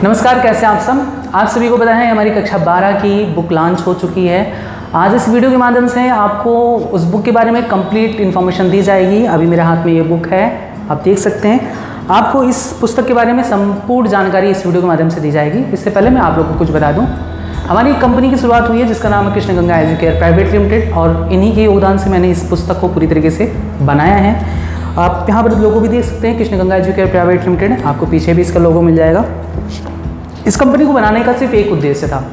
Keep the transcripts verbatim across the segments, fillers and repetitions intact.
नमस्कार, कैसे हैं आप सब। आप सभी को पता है हमारी कक्षा बारह की बुक लॉन्च हो चुकी है। आज इस वीडियो के माध्यम से आपको उस बुक के बारे में कंप्लीट इन्फॉर्मेशन दी जाएगी। अभी मेरे हाथ में ये बुक है, आप देख सकते हैं। आपको इस पुस्तक के बारे में संपूर्ण जानकारी इस वीडियो के माध्यम से दी जाएगी। इससे पहले मैं आप लोगों को कुछ बता दूँ, हमारी कंपनी की शुरुआत हुई है जिसका नाम है Krishna Ganga Educare private limited, और इन्हीं के योगदान से मैंने इस पुस्तक को पूरी तरीके से बनाया है। आप यहाँ पर लोगो भी देख सकते हैं, Krishna Ganga Educare private limited. आपको पीछे भी इसका लोगो मिल जाएगा। इस कंपनी को बनाने का सिर्फ एक उद्देश्य था,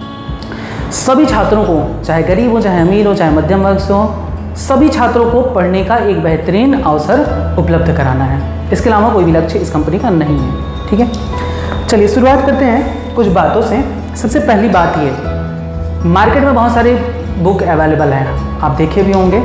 सभी छात्रों को, चाहे गरीब हो, चाहे अमीर हो, चाहे मध्यम वर्ग से हो, सभी छात्रों को पढ़ने का एक बेहतरीन अवसर उपलब्ध कराना है। इसके अलावा कोई भी लक्ष्य इस कंपनी का नहीं है। ठीक है, चलिए शुरुआत करते हैं कुछ बातों से। सबसे पहली बात ये, मार्केट में बहुत सारे बुक अवेलेबल हैं, आप देखे भी होंगे।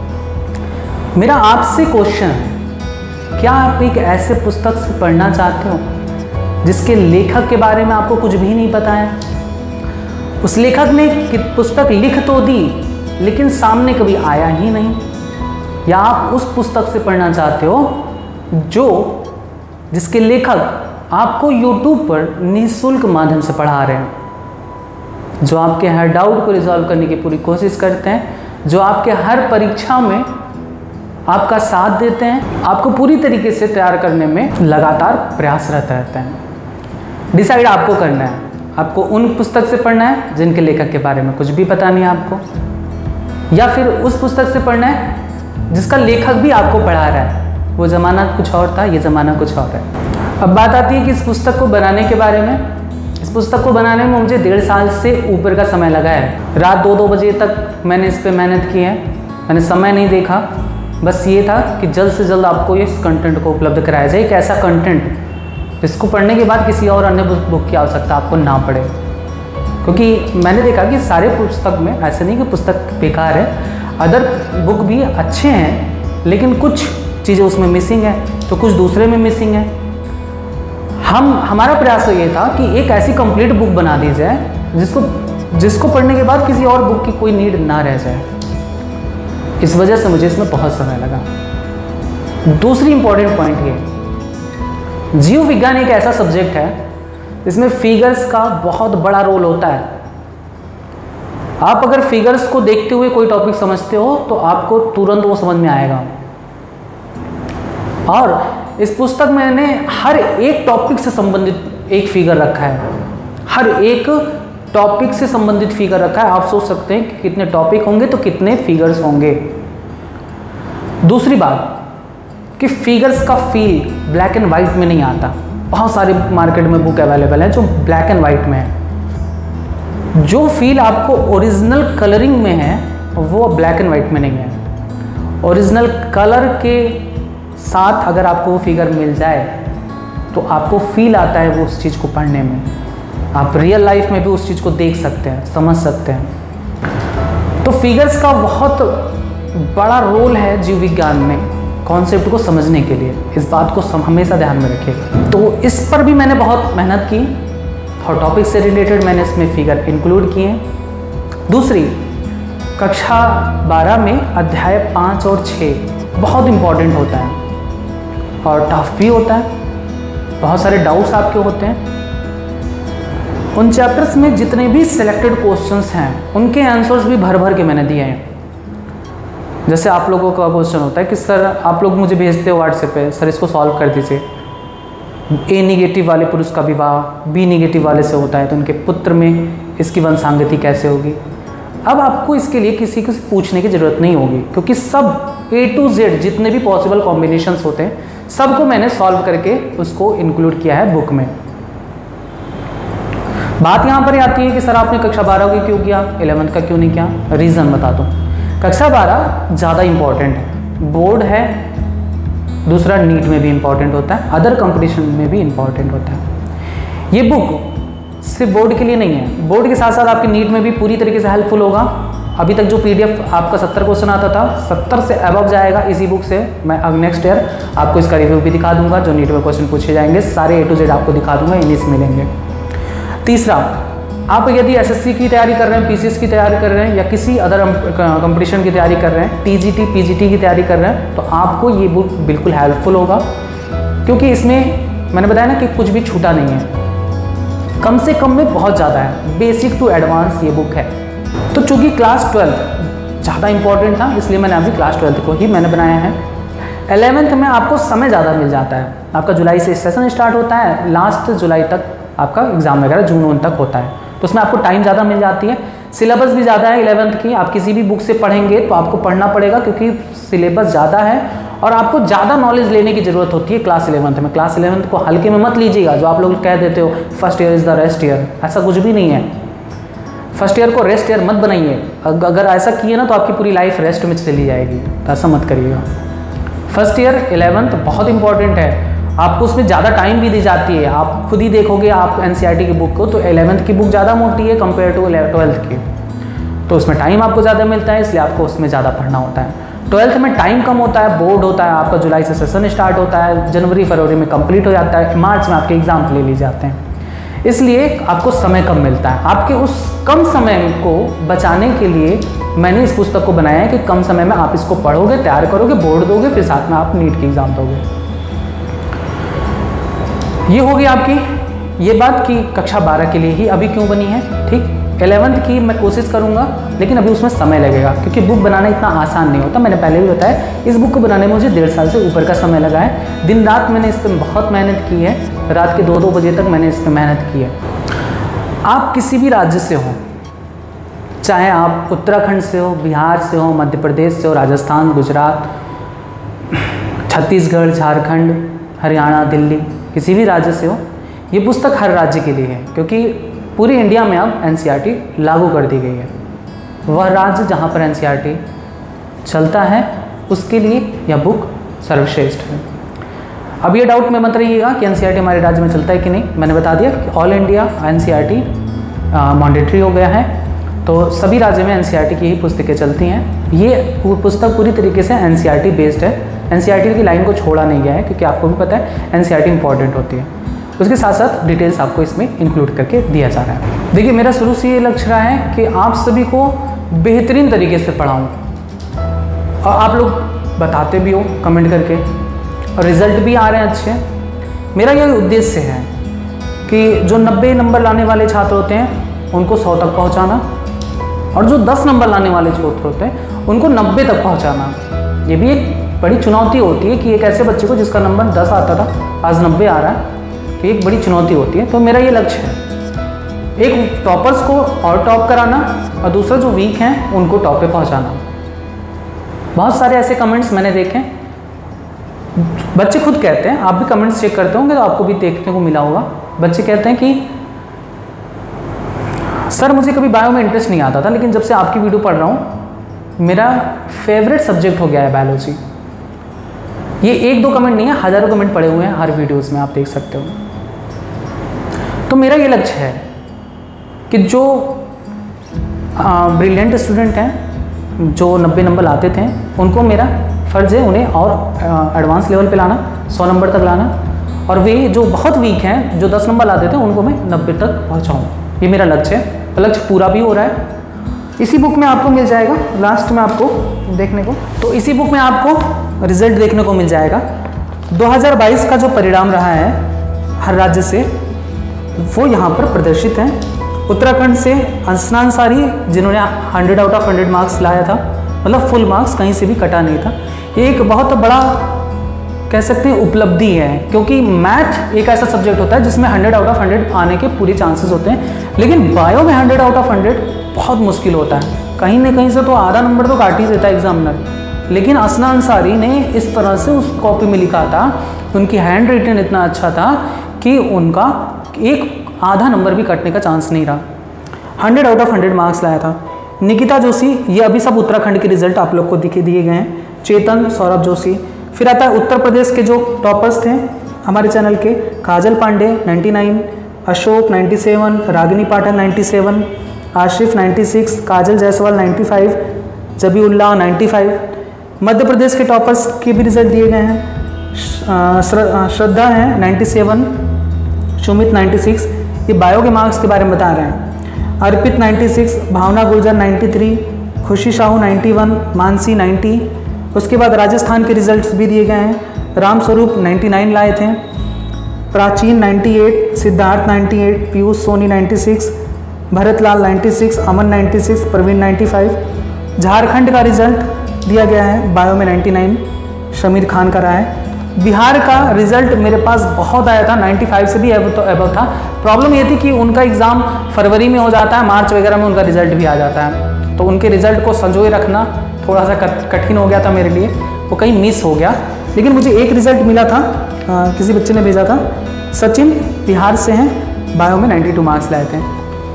मेरा आपसे क्वेश्चन है, क्या आप एक ऐसे पुस्तक से पढ़ना चाहते हो जिसके लेखक के बारे में आपको कुछ भी नहीं पता है? उस लेखक ने पुस्तक लिख तो दी लेकिन सामने कभी आया ही नहीं। या आप उस पुस्तक से पढ़ना चाहते हो जो जिसके लेखक आपको यूट्यूब पर निःशुल्क माध्यम से पढ़ा रहे हैं, जो आपके हर डाउट को रिजॉल्व करने की पूरी कोशिश करते हैं, जो आपके हर परीक्षा में आपका साथ देते हैं, आपको पूरी तरीके से तैयार करने में लगातार प्रयासरत रहते हैं। डिसाइड आपको करना है, आपको उन पुस्तक से पढ़ना है जिनके लेखक के बारे में कुछ भी पता नहीं है आपको, या फिर उस पुस्तक से पढ़ना है जिसका लेखक भी आपको पढ़ा रहा है। वो ज़माना कुछ और था, ये ज़माना कुछ और है। अब बात आती है कि इस पुस्तक को बनाने के बारे में। इस पुस्तक को बनाने में मुझे डेढ़ साल से ऊपर का समय लगा है। रात दो दो बजे तक मैंने इस पर मेहनत की है। मैंने समय नहीं देखा, बस ये था कि जल्द से जल्द आपको इस कंटेंट को उपलब्ध कराया जाए। एक ऐसा कंटेंट जिसको पढ़ने के बाद किसी और अन्य बुक की आवश्यकता आपको ना पड़े, क्योंकि मैंने देखा कि सारे पुस्तक में ऐसे नहीं कि पुस्तक बेकार है, अदर बुक भी अच्छे हैं, लेकिन कुछ चीज़ें उसमें मिसिंग है तो कुछ दूसरे में मिसिंग है। हम हमारा प्रयास तो ये था कि एक ऐसी कंप्लीट बुक बना दी जाए जिसको जिसको पढ़ने के बाद किसी और बुक की कोई नीड ना रह जाए। इस वजह से मुझे इसमें बहुत समय लगा। दूसरी इंपॉर्टेंट पॉइंट ये, जीव विज्ञान एक ऐसा सब्जेक्ट है जिसमें फिगर्स का बहुत बड़ा रोल होता है। आप अगर फिगर्स को देखते हुए कोई टॉपिक समझते हो तो आपको तुरंत वो समझ में आएगा। और इस पुस्तक में मैंने हर एक टॉपिक से संबंधित एक फिगर रखा है, हर एक टॉपिक से संबंधित फिगर रखा है। आप सोच सकते हैं कि कितने टॉपिक होंगे तो कितने फिगर्स होंगे। दूसरी बात कि फिगर्स का फील ब्लैक एंड वाइट में नहीं आता। बहुत सारे मार्केट में बुक अवेलेबल है जो ब्लैक एंड वाइट में है। जो फील आपको ओरिजिनल कलरिंग में है वो ब्लैक एंड वाइट में नहीं है। ओरिजिनल कलर के साथ अगर आपको वो फिगर मिल जाए तो आपको फील आता है वो उस चीज़ को पढ़ने में। आप रियल लाइफ में भी उस चीज़ को देख सकते हैं, समझ सकते हैं। तो फिगर्स का बहुत बड़ा रोल है जीव विज्ञान में कॉन्सेप्ट को समझने के लिए। इस बात को सम, हमेशा ध्यान में रखिएगा। तो इस पर भी मैंने बहुत मेहनत की और टॉपिक से रिलेटेड मैंने इसमें फिगर इंक्लूड किए। दूसरी, कक्षा बारह में अध्याय पाँच और छः बहुत इम्पॉर्टेंट होता है और टफ भी होता है। बहुत सारे डाउट्स आपके होते हैं। उन चैप्टर्स में जितने भी सिलेक्टेड क्वेश्चंस हैं उनके आंसर्स भी भर भर के मैंने दिए हैं। जैसे आप लोगों का क्वेश्चन होता है कि सर आप लोग मुझे भेजते हो व्हाट्सएप पे, सर इसको सॉल्व कर दीजिए। ए निगेटिव वाले पुरुष का विवाह बी निगेटिव वाले से होता है तो उनके पुत्र में इसकी वंशांगति कैसे होगी। अब आपको इसके लिए किसी को पूछने की ज़रूरत नहीं होगी, क्योंकि सब ए टू जेड जितने भी पॉसिबल कॉम्बिनेशंस होते हैं सबको मैंने सॉल्व करके उसको इंक्लूड किया है बुक में। बात यहाँ पर आती है कि सर आपने कक्षा बारह की क्यों किया, इलेवंथ का क्यों नहीं किया? रीज़न बता दो। कक्षा बारह ज़्यादा इम्पॉर्टेंट है, बोर्ड है, दूसरा नीट में भी इम्पॉर्टेंट होता है, अदर कंपटीशन में भी इम्पॉर्टेंट होता है। ये बुक सिर्फ बोर्ड के लिए नहीं है, बोर्ड के साथ साथ आपके नीट में भी पूरी तरीके से हेल्पफुल होगा। अभी तक जो पीडीएफ आपका सत्तर क्वेश्चन आता था, सत्तर से अबव जाएगा इसी बुक से। मैं अब नेक्स्ट ईयर आपको इसका रिव्यू भी दिखा दूंगा, जो नीट में क्वेश्चन पूछे जाएंगे सारे ए टू जेड आपको दिखा दूंगा, इन्हीं से मिलेंगे। तीसरा, आप यदि एसएससी की तैयारी कर रहे हैं, पीसीएस की तैयारी कर रहे हैं, या किसी अदर कंपटीशन की तैयारी कर रहे हैं, टीजीटी पीजीटी की तैयारी कर रहे हैं, तो आपको ये बुक बिल्कुल हेल्पफुल होगा, क्योंकि इसमें मैंने बताया ना कि कुछ भी छूटा नहीं है। कम से कम में बहुत ज़्यादा है, बेसिक टू एडवांस ये बुक है। तो चूँकि क्लास ट्वेल्थ ज़्यादा इंपॉर्टेंट था इसलिए मैंने अभी क्लास ट्वेल्थ को ही मैंने बनाया है। एलेवेंथ में आपको समय ज़्यादा मिल जाता है, आपका जुलाई से सेशन स्टार्ट होता है, लास्ट जुलाई तक आपका एग्ज़ाम वगैरह जून वन तक होता है, तो उसमें आपको टाइम ज़्यादा मिल जाती है। सिलेबस भी ज़्यादा है इलेवेंथ की, आप किसी भी बुक से पढ़ेंगे तो आपको पढ़ना पड़ेगा क्योंकि सिलेबस ज़्यादा है और आपको ज़्यादा नॉलेज लेने की ज़रूरत होती है क्लास इलेवेंथ में। क्लास इलेवेंथ को हल्के में मत लीजिएगा, जो आप लोग कह देते हो first year is the rest year, ऐसा कुछ भी नहीं है। फर्स्ट ईयर को रेस्ट ईयर मत बनाइए, अगर ऐसा किए ना तो आपकी पूरी लाइफ रेस्ट में चली जाएगी, तो ऐसा मत करिएगा। फर्स्ट ईयर इलेवेंथ बहुत इंपॉर्टेंट है, आपको उसमें ज़्यादा टाइम भी दी जाती है। आप खुद ही देखोगे आप एनसीईआरटी की बुक को, तो इलेवेंथ की बुक ज़्यादा मोटी है कंपेयर टू ट्वेल्थ की, तो उसमें टाइम आपको ज़्यादा मिलता है, इसलिए आपको उसमें ज़्यादा पढ़ना होता है। ट्वेल्थ में टाइम कम होता है, बोर्ड होता है, आपका जुलाई से सेशन स्टार्ट होता है, जनवरी फरवरी में कंप्लीट हो जाता है, मार्च में आपके एग्ज़ाम ले लिए जाते हैं, इसलिए आपको समय कम मिलता है। आपके उस कम समय को बचाने के लिए मैंने इस पुस्तक को बनाया है कि कम समय में आप इसको पढ़ोगे, तैयार करोगे, बोर्ड दोगे, फिर साथ में आप नीट की एग्ज़ाम दोगे। ये होगी आपकी ये बात कि कक्षा बारह के लिए ही अभी क्यों बनी है। ठीक, इलेवेंथ की मैं कोशिश करूँगा लेकिन अभी उसमें समय लगेगा क्योंकि बुक बनाना इतना आसान नहीं होता। मैंने पहले भी बताया, इस बुक को बनाने में मुझे डेढ़ साल से ऊपर का समय लगा है। दिन रात मैंने इस पर बहुत मेहनत की है, रात के दो दो बजे तक मैंने इस पर मेहनत की है। आप किसी भी राज्य से हो, चाहे आप उत्तराखंड से हो, बिहार से हो, मध्य प्रदेश से हो, राजस्थान, गुजरात, छत्तीसगढ़, झारखंड, हरियाणा, दिल्ली, किसी भी राज्य से हो, ये पुस्तक हर राज्य के लिए है क्योंकि पूरी इंडिया में अब एनसीईआरटी लागू कर दी गई है। वह राज्य जहाँ पर एनसीईआरटी चलता है उसके लिए यह बुक सर्वश्रेष्ठ है। अब ये डाउट में मत रहिएगा कि एनसीईआरटी हमारे राज्य में चलता है कि नहीं। मैंने बता दिया कि ऑल इंडिया एनसीईआरटी मैंडेटरी हो गया है, तो सभी राज्यों में एनसीईआरटी की ही पुस्तकें चलती हैं। ये पुस्तक पूरी तरीके से एनसीईआरटी बेस्ड है, एनसीईआरटी की लाइन को छोड़ा नहीं गया है क्योंकि आपको भी पता है एनसीईआरटी इंपॉर्टेंट होती है। उसके साथ साथ डिटेल्स आपको इसमें इंक्लूड करके दिया जा रहा है। देखिए, मेरा शुरू से ये लक्ष्य रहा है कि आप सभी को बेहतरीन तरीके से पढ़ाऊँ और आप लोग बताते भी हो कमेंट करके और रिज़ल्ट भी आ रहे हैं अच्छे। मेरा यही उद्देश्य है कि जो नब्बे नंबर लाने वाले छात्र होते हैं उनको सौ तक पहुंचाना और जो दस नंबर लाने वाले छात्र होते हैं उनको नब्बे तक पहुंचाना। ये भी एक बड़ी चुनौती होती है कि एक ऐसे बच्चे को जिसका नंबर दस आता था आज नब्बे आ रहा है, तो एक बड़ी चुनौती होती है। तो मेरा ये लक्ष्य है, एक टॉपर्स को और टॉप कराना और दूसरा जो वीक हैं उनको टॉप पे पहुंचाना। बहुत सारे ऐसे कमेंट्स मैंने देखे, बच्चे खुद कहते हैं, आप भी कमेंट्स चेक करते होंगे तो आपको भी देखने को मिला होगा। बच्चे कहते हैं कि सर मुझे कभी बायो में इंटरेस्ट नहीं आता था, लेकिन जब से आपकी वीडियो पढ़ रहा हूँ मेरा फेवरेट सब्जेक्ट हो गया है बायोलॉजी। ये एक दो कमेंट नहीं है, हज़ारों कमेंट पड़े हुए हैं हर वीडियोस में, आप देख सकते हो। तो मेरा ये लक्ष्य है कि जो ब्रिलियंट स्टूडेंट हैं जो नब्बे नंबर लाते थे उनको मेरा फ़र्ज़ है उन्हें और एडवांस लेवल पे लाना, सौ नंबर तक लाना, और वे जो बहुत वीक हैं जो दस नंबर लाते थे उनको मैं नब्बे तक पहुँचाऊँ। ये मेरा लक्ष्य है, लक्ष्य पूरा भी हो रहा है। इसी बुक में आपको मिल जाएगा लास्ट में आपको देखने को, तो इसी बुक में आपको रिज़ल्ट देखने को मिल जाएगा। दो हज़ार बाईस का जो परिणाम रहा है हर राज्य से वो यहाँ पर प्रदर्शित है। उत्तराखंड से अंशना अंसारी जिन्होंने hundred out of hundred marks लाया था, मतलब फुल मार्क्स, कहीं से भी कटा नहीं था। ये एक बहुत बड़ा कह सकते हैं उपलब्धि है, क्योंकि मैथ एक ऐसा सब्जेक्ट होता है जिसमें हंड्रेड आउट ऑफ हंड्रेड आने के पूरे चांसेस होते हैं, लेकिन बायो में हंड्रेड आउट ऑफ हंड्रेड बहुत मुश्किल होता है। कहीं ना कहीं से तो आधा नंबर तो काट ही देता है एग्जामिनर। लेकिन अंशना अंसारी ने इस तरह से उस कॉपी में लिखा था, उनकी हैंड राइटिंग इतना अच्छा था कि उनका एक आधा नंबर भी कटने का चांस नहीं रहा। Hundred out of hundred marks लाया था। निकिता जोशी, ये अभी सब उत्तराखंड के रिजल्ट आप लोग को दिखे दिए गए हैं। चेतन, सौरभ जोशी। फिर आता है उत्तर प्रदेश के जो टॉपर्स थे हमारे चैनल के, काजल पांडे निन्यानवे, अशोक सत्तानवे, रागिनी पाठक सत्तानवे, आशिफ छियानवे, काजल जायसवाल पचानवे, जबीउल्लाह पचानवे। मध्य प्रदेश के टॉपर्स के भी रिजल्ट दिए गए हैं। श्रद्धा है सत्तानवे, सुमित छियानवे। ये बायो के मार्क्स के बारे में बता रहे हैं। अर्पित छियानवे, भावना गुर्जर तिरानवे, खुशी साहू इक्यानवे, मानसी नब्बे। उसके बाद राजस्थान के रिजल्ट्स भी दिए गए हैं। राम स्वरूप निन्यानवे लाए थे। प्राचीन अट्ठानवे, सिद्धार्थ अट्ठानवे, पीयूष सोनी छियानवे, भरतलाल छियानवे, अमन छियानवे, प्रवीण पचानवे। झारखंड का रिजल्ट दिया गया है बायो में निन्यानवे, शमीर खान का रहा है। बिहार का रिजल्ट मेरे पास बहुत आया था, पचानवे से भी एबव था। प्रॉब्लम ये थी कि उनका एग्ज़ाम फरवरी में हो जाता है, मार्च वगैरह में उनका रिजल्ट भी आ जाता है, तो उनके रिजल्ट को संजोए रखना थोड़ा सा कठिन हो गया था मेरे लिए, वो कहीं मिस हो गया। लेकिन मुझे एक रिजल्ट मिला था, आ, किसी बच्चे ने भेजा था, सचिन बिहार से हैं, बायो में बानवे मार्क्स लाए थे।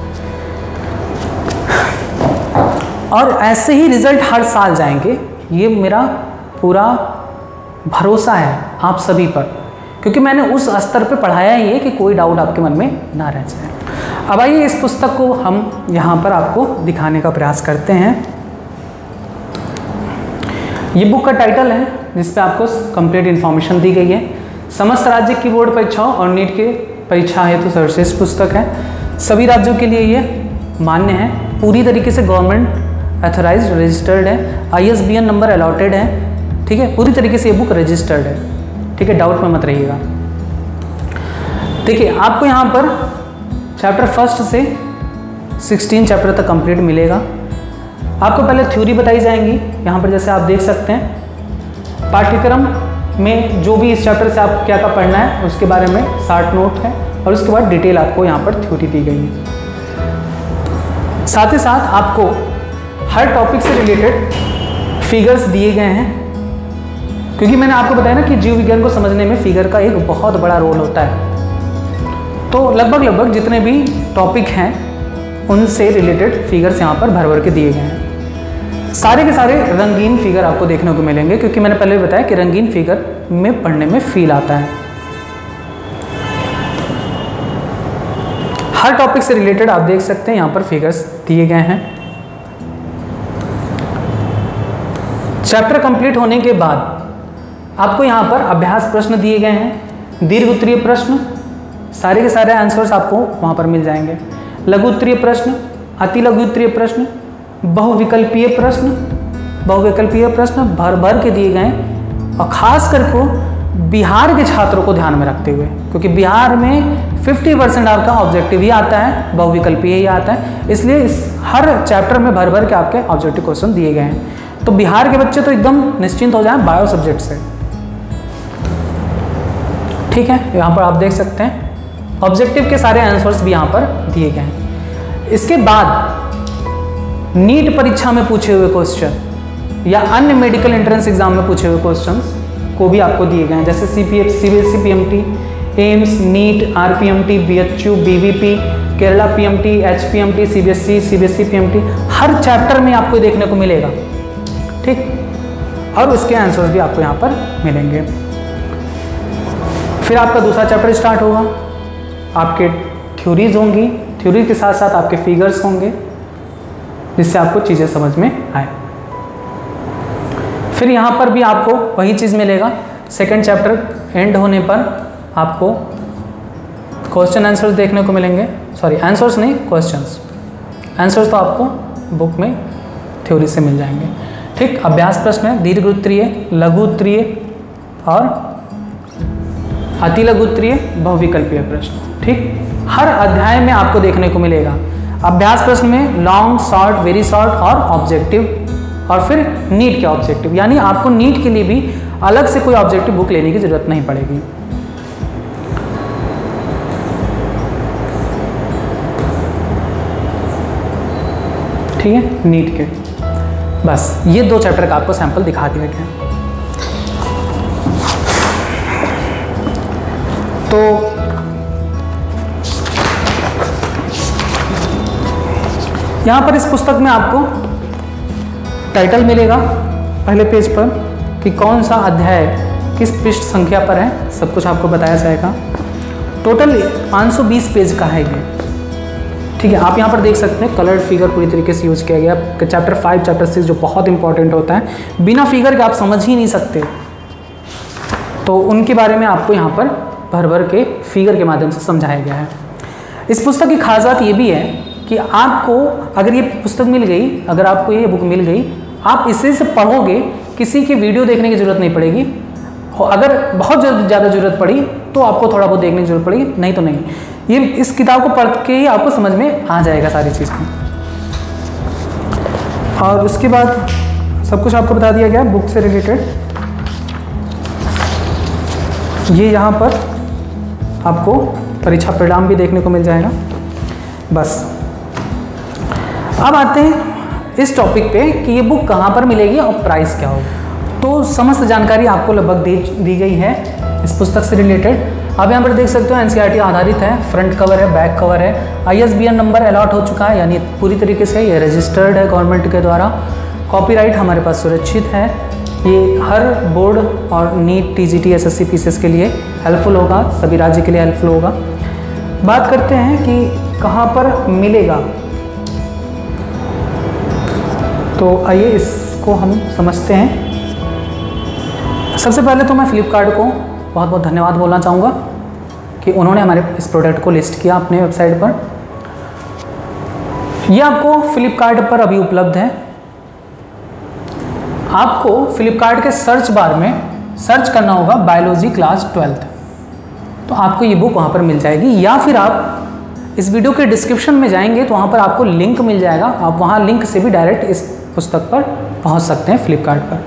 और ऐसे ही रिजल्ट हर साल जाएंगे, ये मेरा पूरा भरोसा है आप सभी पर, क्योंकि मैंने उस स्तर पे पढ़ाया ही है कि कोई डाउट आपके मन में ना रह जाए। अब आइए इस पुस्तक को हम यहाँ पर आपको दिखाने का प्रयास करते हैं। ये बुक का टाइटल है जिस पे आपको कंप्लीट इन्फॉर्मेशन दी गई है। समस्त राज्य की बोर्ड परीक्षाओं और नीट के परीक्षा हेतु सर्वश्रेष्ठ पुस्तक है। सभी राज्यों के लिए ये मान्य है, पूरी तरीके से गवर्नमेंट अथोराइज रजिस्टर्ड है, I S B N number allotted है, ठीक है, पूरी तरीके से ये बुक रजिस्टर्ड है, ठीक है, डाउट में मत रहिएगा। देखिए आपको यहाँ पर चैप्टर फर्स्ट से सोलह चैप्टर तक कंप्लीट मिलेगा। आपको पहले थ्योरी बताई जाएंगी, यहाँ पर जैसे आप देख सकते हैं पाठ्यक्रम में जो भी इस चैप्टर से आप क्या क्या पढ़ना है उसके बारे में शार्ट नोट है, और उसके बाद डिटेल आपको यहाँ पर थ्योरी दी गई है। साथ ही साथ आपको हर टॉपिक से रिलेटेड फिगर्स दिए गए हैं, क्योंकि मैंने आपको बताया ना कि जीव विज्ञान को समझने में फिगर का एक बहुत बड़ा रोल होता है। तो लगभग लगभग जितने भी टॉपिक हैं उनसे रिलेटेड फिगर्स यहाँ पर भर भर के दिए गए हैं। सारे के सारे रंगीन फिगर आपको देखने को मिलेंगे, क्योंकि मैंने पहले भी बताया कि रंगीन फिगर में पढ़ने में फील आता है। हर टॉपिक से रिलेटेड आप देख सकते हैं यहाँ पर फिगर्स दिए गए हैं। चैप्टर कंप्लीट होने के बाद आपको यहाँ पर अभ्यास प्रश्न दिए गए हैं, दीर्घ उत्तरीय प्रश्न, सारे के सारे आंसर्स आपको वहाँ पर मिल जाएंगे। लघु उत्तरीय प्रश्न, अति लघु उत्तरीय प्रश्न, बहुविकल्पीय प्रश्न, बहुविकल्पीय प्रश्न भर भर के दिए गए, और खास करके बिहार के छात्रों को ध्यान में रखते हुए, क्योंकि बिहार में पचास परसेंट आपका ऑब्जेक्टिव ही आता है, बहुविकल्पीय ही आता है, इसलिए इस हर चैप्टर में भर भर के आपके ऑब्जेक्टिव क्वेश्चन दिए गए हैं। तो बिहार के बच्चे तो एकदम निश्चिंत हो जाएं बायो सब्जेक्ट से, ठीक है। यहाँ पर आप देख सकते हैं ऑब्जेक्टिव के सारे आंसर्स भी यहाँ पर दिए गए हैं। इसके बाद नीट परीक्षा में पूछे हुए क्वेश्चन या अन्य मेडिकल एंट्रेंस एग्जाम में पूछे हुए क्वेश्चंस को भी आपको दिए गए हैं, जैसे C P F, C B S E, P M T, AIIMS, NEET, R P M T, B H U, B V P, Kerala P M T, H P M T, C B S E, C B S E, P M T, हर chapter में आपको देखने को मिलेगा, ठीक, और उसके answers भी आपको यहाँ पर मिलेंगे। फिर आपका दूसरा चैप्टर स्टार्ट होगा, आपके थ्योरीज होंगी, थ्योरी के साथ साथ आपके फिगर्स होंगे, जिससे आपको चीज़ें समझ में आए। फिर यहाँ पर भी आपको वही चीज़ मिलेगा, सेकंड चैप्टर एंड होने पर आपको क्वेश्चन आंसर्स देखने को मिलेंगे, सॉरी आंसर्स नहीं क्वेश्चंस, आंसर्स तो आपको बुक में थ्योरी से मिल जाएंगे, ठीक। अभ्यास प्रश्न है दीर्घ उत्तरीय, लघु उत्तरीय और अति लघु उत्तरीय, बहुविकल्पीय प्रश्न, ठीक। हर अध्याय में आपको देखने को मिलेगा। अभ्यास प्रश्न में लॉन्ग, शॉर्ट, वेरी शॉर्ट और ऑब्जेक्टिव, और फिर नीट के ऑब्जेक्टिव, यानी आपको नीट के लिए भी अलग से कोई ऑब्जेक्टिव बुक लेने की जरूरत नहीं पड़ेगी। ठीक है, नीट के बस ये दो चैप्टर का आपको सैंपल दिखा दिया गया। तो यहाँ पर इस पुस्तक में आपको टाइटल मिलेगा पहले पेज पर कि कौन सा अध्याय किस पृष्ठ संख्या पर है, सब कुछ आपको बताया जाएगा। टोटल पाँच सौ बीस पेज का है ये, ठीक है। आप यहाँ पर देख सकते हैं कलर्ड फिगर पूरी तरीके से यूज़ किया गया। चैप्टर फाइव, चैप्टर सिक्स जो बहुत इंपॉर्टेंट होता है, बिना फिगर के आप समझ ही नहीं सकते, तो उनके बारे में आपको यहाँ पर भर भर के फिगर के माध्यम से समझाया गया है। इस पुस्तक की खास बात ये भी है कि आपको अगर ये पुस्तक मिल गई, अगर आपको ये बुक मिल गई, आप इसे से पढ़ोगे, किसी की वीडियो देखने की ज़रूरत नहीं पड़ेगी। अगर बहुत ज़्यादा ज़रूरत पड़ी तो आपको थोड़ा बहुत देखने की जरूरत पड़ेगी, नहीं तो नहीं। ये इस किताब को पढ़ के ही आपको समझ में आ जाएगा सारी चीज़ें। और उसके बाद सब कुछ आपको बता दिया गया बुक से रिलेटेड। ये यहाँ पर आपको परीक्षा परिणाम भी देखने को मिल जाएगा। बस अब आते हैं इस टॉपिक पे कि ये बुक कहाँ पर मिलेगी और प्राइस क्या होगा। तो समस्त जानकारी आपको लगभग दी दी गई है इस पुस्तक से रिलेटेड। आप यहाँ पर देख सकते हो एनसीईआरटी आधारित है, फ्रंट कवर है, बैक कवर है, आईएसबीएन नंबर अलॉट हो चुका है, यानी पूरी तरीके से ये रजिस्टर्ड है गवर्नमेंट के द्वारा। कॉपीराइट हमारे पास सुरक्षित है। ये हर बोर्ड और नीट, टीजीटी, एसएससी, पीसीएस के लिए हेल्पफुल होगा, सभी राज्य के लिए हेल्पफुल होगा। बात करते हैं कि कहाँ पर मिलेगा, तो आइए इसको हम समझते हैं। सबसे पहले तो मैं फ्लिपकार्ट को बहुत बहुत धन्यवाद बोलना चाहूँगा कि उन्होंने हमारे इस प्रोडक्ट को लिस्ट किया अपने वेबसाइट पर। यह आपको फ्लिपकार्ट पर अभी उपलब्ध है। आपको फ्लिपकार्ट के सर्च बार में सर्च करना होगा बायोलॉजी क्लास ट्वेल्थ, तो आपको ये बुक वहाँ पर मिल जाएगी। या फिर आप इस वीडियो के डिस्क्रिप्शन में जाएंगे तो वहाँ पर आपको लिंक मिल जाएगा, आप वहाँ लिंक से भी डायरेक्ट इस पुस्तक पर पहुँच सकते हैं फ्लिपकार्ट पर।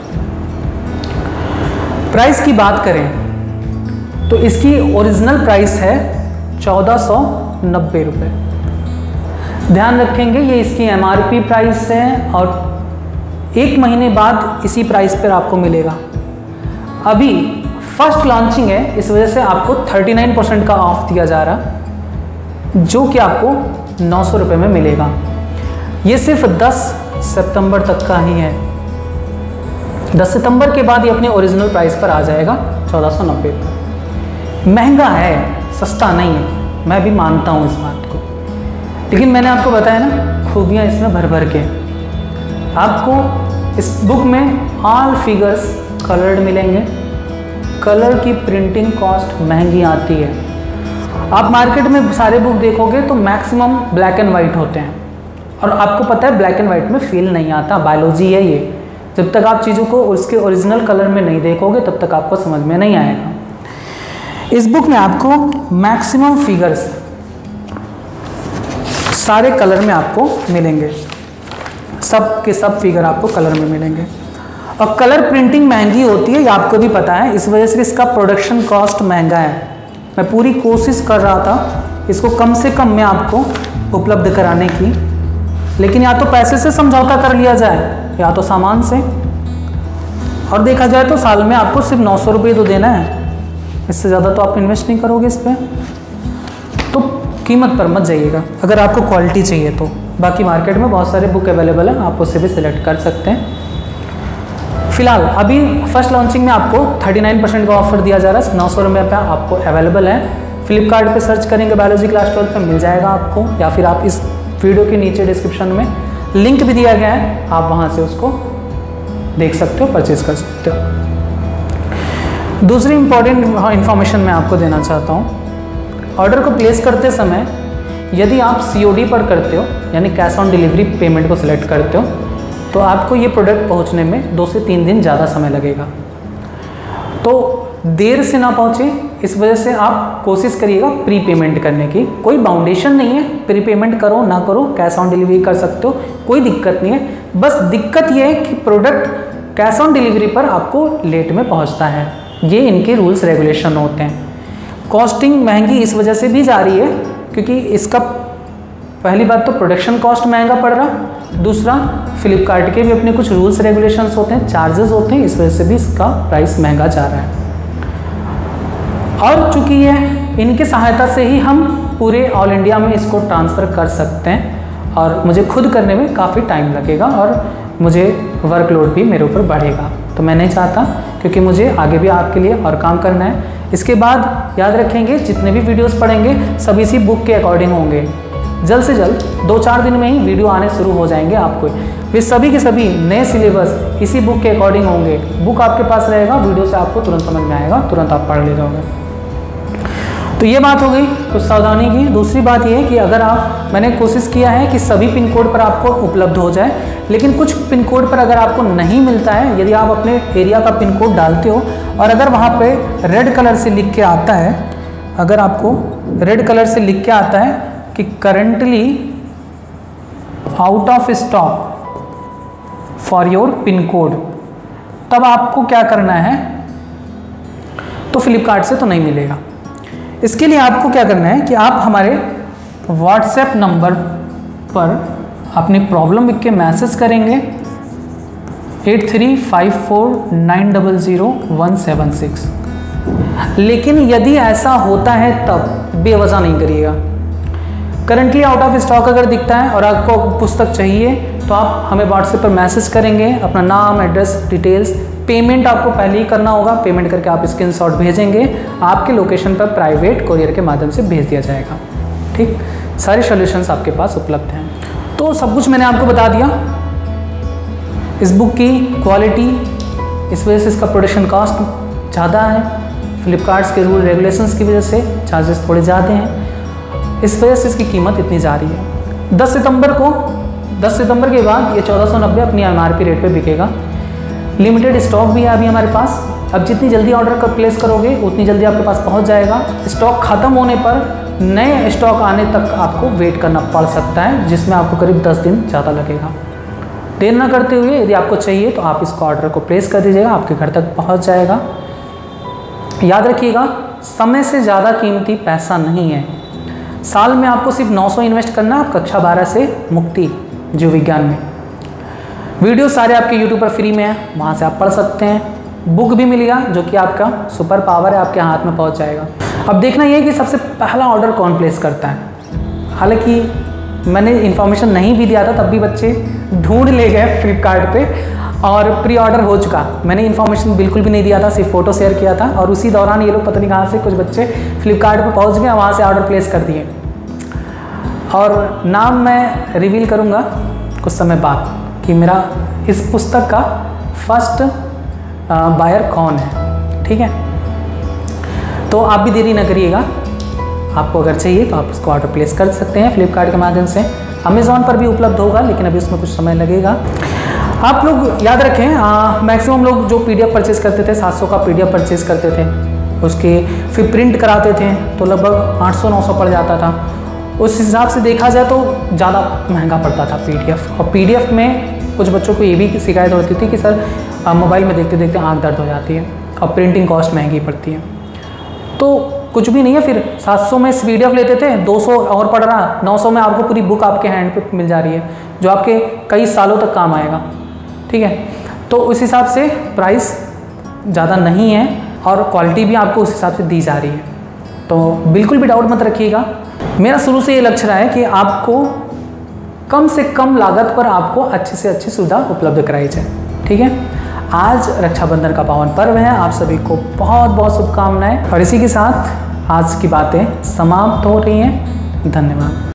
प्राइस की बात करें तो इसकी ओरिजिनल प्राइस है चौदह सौ नब्बे रुपये। ध्यान रखेंगे ये इसकी एमआरपी प्राइस है और एक महीने बाद इसी प्राइस पर आपको मिलेगा। अभी फर्स्ट लॉन्चिंग है, इस वजह से आपको उनतालीस परसेंट का ऑफ दिया जा रहा, जो कि आपको नौ सौ रुपये में मिलेगा। ये सिर्फ दस सितंबर तक का ही है। दस सितंबर के बाद ये अपने ओरिजिनल प्राइस पर आ जाएगा चौदह सौ नब्बे पर। महंगा है, सस्ता नहीं है, मैं भी मानता हूँ इस बात को, लेकिन मैंने आपको बताया ना खूबियाँ इसमें भर भर के। आपको इस बुक में ऑल फिगर्स कलर्ड मिलेंगे। कलर की प्रिंटिंग कॉस्ट महंगी आती है। आप मार्केट में सारे बुक देखोगे तो मैक्सिमम ब्लैक एंड वाइट होते हैं, और आपको पता है ब्लैक एंड वाइट में फील नहीं आता। बायोलॉजी है ये, जब तक आप चीज़ों को उसके ओरिजिनल कलर में नहीं देखोगे तब तक आपको समझ में नहीं आएगा। इस बुक में आपको मैक्सिमम फिगर्स सारे कलर में आपको मिलेंगे, सब के सब फिगर आपको कलर में मिलेंगे। और कलर प्रिंटिंग महंगी होती है, ये आपको भी पता है, इस वजह से इसका प्रोडक्शन कॉस्ट महंगा है। मैं पूरी कोशिश कर रहा था इसको कम से कम में आपको उपलब्ध कराने की, लेकिन या तो पैसे से समझौता कर लिया जाए या तो सामान से। और देखा जाए तो साल में आपको सिर्फ नौ सौ रुपये तो देना है, इससे ज़्यादा तो आप इन्वेस्ट नहीं करोगे इस पर। तो कीमत पर मत जाइएगा अगर आपको क्वालिटी चाहिए तो। बाकी मार्केट में बहुत सारे बुक अवेलेबल हैं, आप उससे भी सिलेक्ट कर सकते हैं। फिलहाल अभी फर्स्ट लॉन्चिंग में आपको उनतालीस परसेंट का ऑफर दिया जा रहा है, नौ सौ रुपये पर आपको अवेलेबल है। फ्लिपकार्ट पे सर्च करेंगे बायोलॉजी क्लास ट्वेल्थ पे मिल जाएगा आपको, या फिर आप इस वीडियो के नीचे डिस्क्रिप्शन में लिंक भी दिया गया है, आप वहाँ से उसको देख सकते हो, परचेज कर सकते हो। दूसरी इंपॉर्टेंट इन्फॉर्मेशन मैं आपको देना चाहता हूँ। ऑर्डर को प्लेस करते समय यदि आप सीओडी पर करते हो, यानी कैश ऑन डिलीवरी पेमेंट को सिलेक्ट करते हो, तो आपको ये प्रोडक्ट पहुँचने में दो से तीन दिन ज़्यादा समय लगेगा। तो देर से ना पहुँचे, इस वजह से आप कोशिश करिएगा प्री पेमेंट करने की। कोई बाउंडेशन नहीं है, प्री पेमेंट करो ना करो, कैश ऑन डिलीवरी कर सकते हो, कोई दिक्कत नहीं है। बस दिक्कत ये है कि प्रोडक्ट कैश ऑन डिलीवरी पर आपको लेट में पहुंचता है, ये इनके रूल्स रेगुलेशन होते हैं। कॉस्टिंग महंगी इस वजह से भी जा रही है क्योंकि इसका पहली बात तो प्रोडक्शन कॉस्ट महंगा पड़ रहा, दूसरा फ्लिपकार्ट के भी अपने कुछ रूल्स रेगुलेशंस होते हैं, चार्जेस होते हैं, इस वजह से भी इसका प्राइस महंगा जा रहा है। और चूँकि ये इनकी सहायता से ही हम पूरे ऑल इंडिया में इसको ट्रांसफ़र कर सकते हैं, और मुझे खुद करने में काफ़ी टाइम लगेगा और मुझे वर्कलोड भी मेरे ऊपर बढ़ेगा, तो मैं नहीं चाहता, क्योंकि मुझे आगे भी आपके लिए और काम करना है। इसके बाद याद रखेंगे जितने भी वीडियोस पढ़ेंगे सब इसी बुक के अकॉर्डिंग होंगे। जल्द से जल्द दो चार दिन में ही वीडियो आने शुरू हो जाएंगे आपको। वे सभी के सभी नए सिलेबस इसी बुक के अकॉर्डिंग होंगे। बुक आपके पास रहेगा, वीडियो से आपको तुरंत समझ में आएगा, तुरंत आप पढ़ ले जाओगे। तो ये बात हो गई कुछ सावधानी की। दूसरी बात ये है कि अगर आप, मैंने कोशिश किया है कि सभी पिन कोड पर आपको उपलब्ध हो जाए, लेकिन कुछ पिन कोड पर अगर आपको नहीं मिलता है, यदि आप अपने एरिया का पिन कोड डालते हो और अगर वहाँ पे रेड कलर से लिख के आता है अगर आपको रेड कलर से लिख के आता है कि currently out of stock for your pin code, तब आपको क्या करना है, तो फ्लिपकार्ट से तो नहीं मिलेगा। इसके लिए आपको क्या करना है कि आप हमारे व्हाट्सएप नंबर पर अपनी प्रॉब्लम लिख के मैसेज करेंगे at three five four nine double zero one seven six. लेकिन यदि ऐसा होता है तब बेवजह नहीं करिएगा। करंटली आउट ऑफ स्टॉक अगर दिखता है और आपको पुस्तक चाहिए तो आप हमें व्हाट्सएप पर मैसेज करेंगे, अपना नाम, एड्रेस, डिटेल्स, पेमेंट आपको पहले ही करना होगा। पेमेंट करके आप स्क्रीनशॉट भेजेंगे, आपके लोकेशन पर प्राइवेट कोरियर के माध्यम से भेज दिया जाएगा। ठीक, सारे सॉल्यूशंस आपके पास उपलब्ध हैं। तो सब कुछ मैंने आपको बता दिया। इस बुक की क्वालिटी, इस वजह से इसका प्रोडक्शन कॉस्ट ज़्यादा है, फ्लिपकार्ट्स के रूल रेगुलेशंस की वजह से चार्जेस थोड़े ज़्यादा हैं, इस वजह से इसकी कीमत इतनी जा रही है। दस सितंबर को दस सितंबर के बाद ये चौदह सौ नब्बे अपनी एम आर पी रेट पे बिकेगा। लिमिटेड स्टॉक भी है अभी हमारे पास। अब जितनी जल्दी ऑर्डर कर प्लेस करोगे उतनी जल्दी आपके पास पहुंच जाएगा। स्टॉक ख़त्म होने पर नए स्टॉक आने तक आपको वेट करना पड़ सकता है, जिसमें आपको करीब दस दिन ज़्यादा लगेगा। देर ना करते हुए यदि आपको चाहिए तो आप इसको ऑर्डर को प्लेस कर दीजिएगा, आपके घर तक पहुंच जाएगा। याद रखिएगा, समय से ज़्यादा कीमती पैसा नहीं है। साल में आपको सिर्फ नौ सौ इन्वेस्ट करना है कक्षा बारह से मुक्ति जीव विज्ञान में। वीडियो सारे आपके यूट्यूब पर फ्री में है, वहाँ से आप पढ़ सकते हैं। बुक भी मिलेगा जो कि आपका सुपर पावर है, आपके हाथ में पहुँच जाएगा। अब देखना ये है कि सबसे पहला ऑर्डर कौन प्लेस करता है। हालांकि मैंने इन्फॉर्मेशन नहीं भी दिया था, तब भी बच्चे ढूंढ ले गए फ्लिपकार्ट पे और प्री ऑर्डर हो चुका। मैंने इन्फॉर्मेशन बिल्कुल भी नहीं दिया था, सिर्फ फ़ोटो शेयर किया था और उसी दौरान ये लोग पता नहीं कहाँ से कुछ बच्चे फ्लिपकार्ट पे पहुँच गए, वहाँ से ऑर्डर प्लेस कर दिए। और नाम मैं रिवील करूँगा कुछ समय बाद कि मेरा इस पुस्तक का फर्स्ट बायर कौन है। ठीक है, तो आप भी देरी ना करिएगा। आपको अगर चाहिए तो आप इसको ऑर्डर प्लेस कर सकते हैं फ्लिपकार्ट के माध्यम से। अमेज़ॉन पर भी उपलब्ध होगा, लेकिन अभी उसमें कुछ समय लगेगा। आप लोग याद रखें, मैक्सिमम लोग जो पीडीएफ परचेज़ करते थे, सात सौ का पीडीएफ परचेज़ करते थे, उसके फिर प्रिंट कराते थे तो लगभग आठ सौ नौ सौ पड़ जाता था। उस हिसाब से देखा जाए तो ज़्यादा महंगा पड़ता था पीडीएफ। और पीडीएफ में कुछ बच्चों को ये भी शिकायत होती थी कि सर मोबाइल में देखते देखते आँख दर्द हो जाती है और प्रिंटिंग कॉस्ट महंगी पड़ती है। तो कुछ भी नहीं है, फिर सात सौ में पीडीएफ लेते थे, दो सौ और पड़ रहा, नौ सौ में आपको पूरी बुक आपके हैंड पे मिल जा रही है, जो आपके कई सालों तक काम आएगा। ठीक है, तो उस हिसाब से प्राइस ज़्यादा नहीं है और क्वालिटी भी आपको उस हिसाब से दी जा रही है। तो बिल्कुल भी डाउट मत रखिएगा। मेरा शुरू से ये लक्ष्य रहा है कि आपको कम से कम लागत पर आपको अच्छी से अच्छी सुविधा उपलब्ध कराई जाए। ठीक है, आज रक्षाबंधन का पावन पर्व है, आप सभी को बहुत बहुत शुभकामनाएं। और इसी के साथ आज की बातें समाप्त हो रही हैं। धन्यवाद।